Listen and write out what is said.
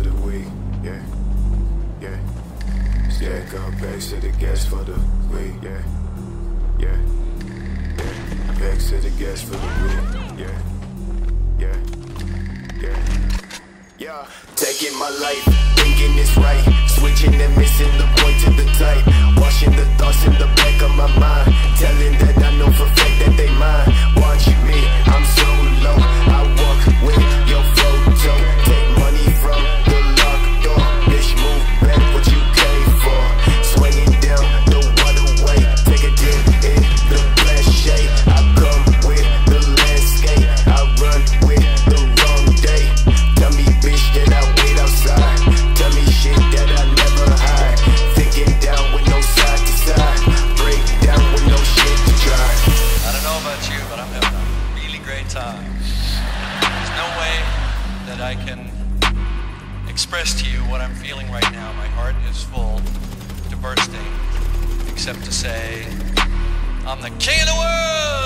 the week, yeah, yeah. Stack up bags to the gas for the week, yeah, yeah, yeah. Bags to the gas for the week, yeah, yeah, yeah. Yeah, taking my life, thinking it's right, switching and missing the point to the type, washing the thoughts in the back of my mind, telling that I know for a fact that they mine. Watching me, I'm so low, I walk with your photo, take money from the locked door, bitch move back what you came for, swinging down the waterway, take a dip in the flash shade, I come with the landscape, I run with the wrong day, tell me bitch that I wait outside, tell me shit that I never hide, thinking down with no side to side, break down with no shit to try. I don't know about you, but I'm having a really great time. There's no way that I can express to you what I'm feeling right now. My heart is full to bursting, except to say, I'm the king of the world!